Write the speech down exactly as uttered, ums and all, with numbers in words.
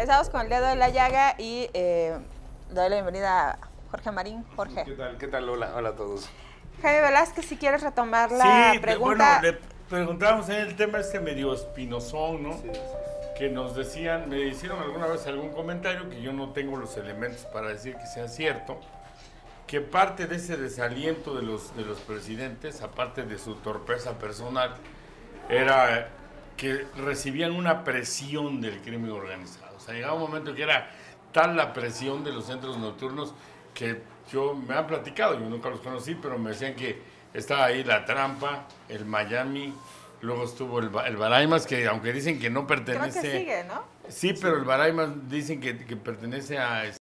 regresamos con el dedo de la llaga y eh, doy la bienvenida a Jorge Marín. Jorge. ¿Qué tal? ¿Qué tal? Hola, hola a todos. Jaime Velázquez, si quieres retomar la sí, pregunta. Bueno, le preguntábamos en el tema este medio espinosón, ¿no? Sí, sí. Que nos decían, me hicieron alguna vez algún comentario que yo no tengo los elementos para decir que sea cierto, que parte de ese desaliento de los, de los presidentes, aparte de su torpeza personal, era que recibían una presión del crimen organizado. O sea, llegaba un momento que era tal la presión de los centros nocturnos que yo me han platicado, yo nunca los conocí, pero me decían que estaba ahí La Trampa, el Miami, luego estuvo el, el Baraimas, que aunque dicen que no pertenece... Creo que sigue, ¿no? Sí, pero el Baraimas dicen que, que pertenece a...